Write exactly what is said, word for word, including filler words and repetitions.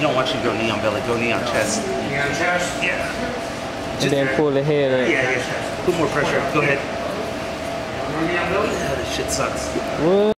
you don't want you to go knee on belly, go knee on chest. Knee on chest? Yeah. And Just then there. pull the head up. Yeah, yeah. Put more pressure. Go ahead. Knee on belly? Yeah, this shit sucks. What?